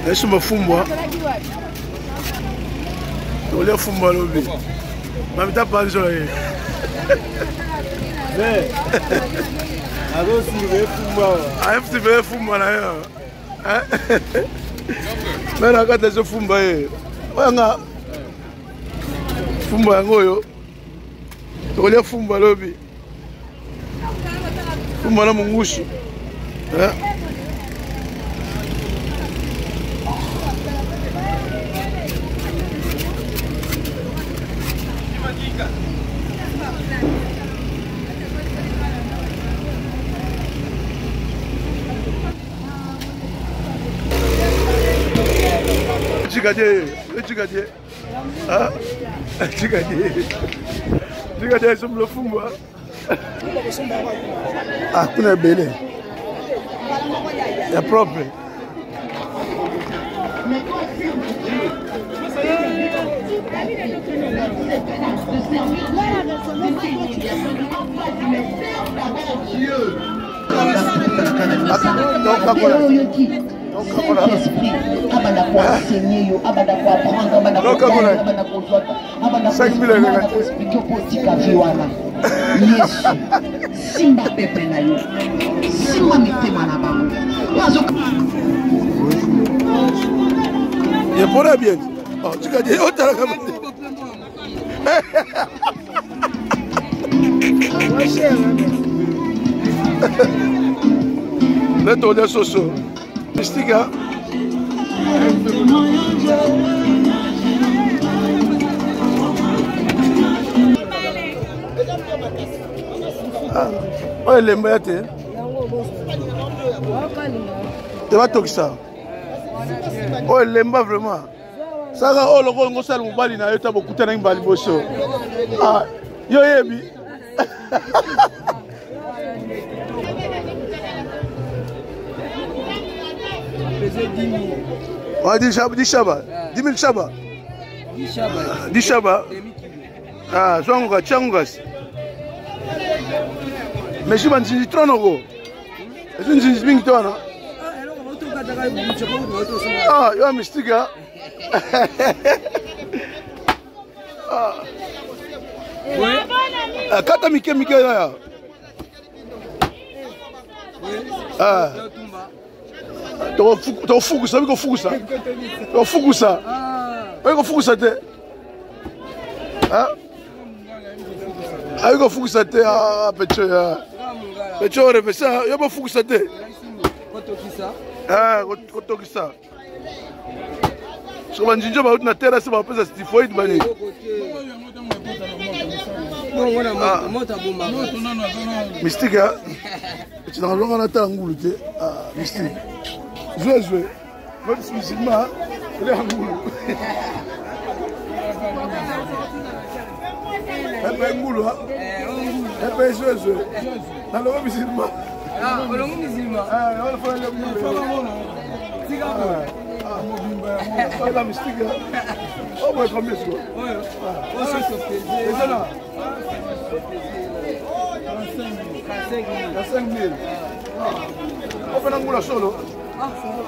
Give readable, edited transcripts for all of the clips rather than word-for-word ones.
Laisse me fumba. Tu voulais fumba lobby. Mais t'as pas joué. Mais. Alors si tu veux fumba. Ah, tu veux fumba là. Hein? Mais là quand tu fumba, ouais nga. Fumba ngoyo. Tu voulais fumba lobby. Fumba na mungushi. Hein? Chikadie. Ah, Chikadie sur le fumba. Ah, tu es belle. C'est propre. Il pourrait bien. Oh, tu as dit, oh, t'as la caméra. Le tour de Soso. Mystique, hein? Oh, il est meilleur. Tu vas toquer ça. Oh, il l'aime vraiment. Ça va, oh, le gros, on s'est dit, na yota beaucoup de bali bosso. Ah, yo yebi. On dit Chaba, 10 Chaba. 10 000 Chaba. 10 Chaba. Ah, Zonga, Changas. Mais je m'en dis trop, non? Est-ce que je suis toi, non? Ah, yo, mystique, hein? Kata Mike là. Ah. Tu fugu ça, tu fugu ça. Tu fugu ça. Tu fugu ça te. Ah. Ah, tu fugu ça te ah petit. Petit on refait ça, yo pas fugu ça te. Ah, kotoki ça. Sur la njinjo ba na terre ça va pas ça typhoïde bani. Mystique hein. Tu n'as rien à t'engoule tu. Ah, mystique. Jouez. Moi je suis musulman. Il est engoule. Elle est engoule hein. Elle est jouez. Dans le musulman. Ah, le musulman. Ah, on fait le musulman. Ah, la mystique. Oh, moi, combien c'est quoi? Oh, c'est ça. C'est 5 000. On fait un goût solo. Ah,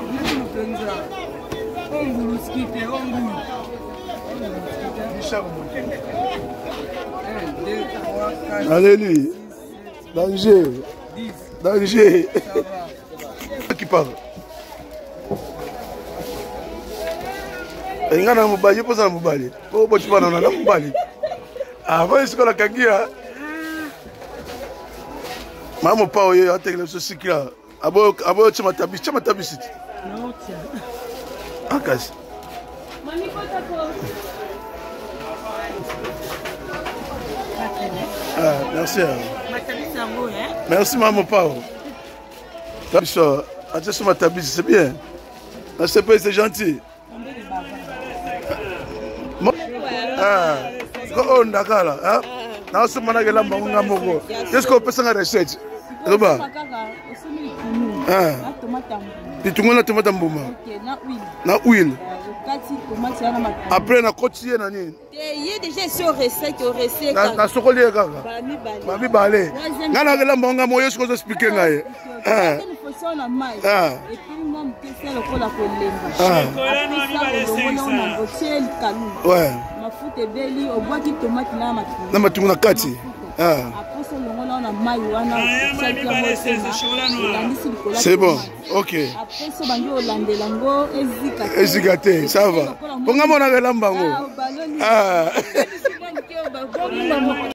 allez, lui. Danger. Qui parle? Ngana mubali poza mubali. Po bo chipana na mubali. Ah, va isko la kagia. Mama pa oyo atekele so sikira. Abo chama tabisi. Non tiens. Akasi. Mami kota ko. Ah, merci. Merci maman Pao. Tabiso, attention ma tabisi, c'est bien. C'est gentil. Ah, on d'accord là, hein? Non, c'est mon agala moko. Qu'est-ce qu'on peut faire la recette? Roba. Pitungo na tomate mbuma. Na huile. Après na kotier na nini? Il y a déjà sur recette na sokoli kaka. Ba mi balé. Ngana kala mbonga moyo siko expliquer ngaye. Et puis moi m'tese lokola kolemba. Ouais. Mafuta beli obwaki tomate na matungu. Na matungu na kati. C'est bon, ok. Ezikate, ça va. On a mon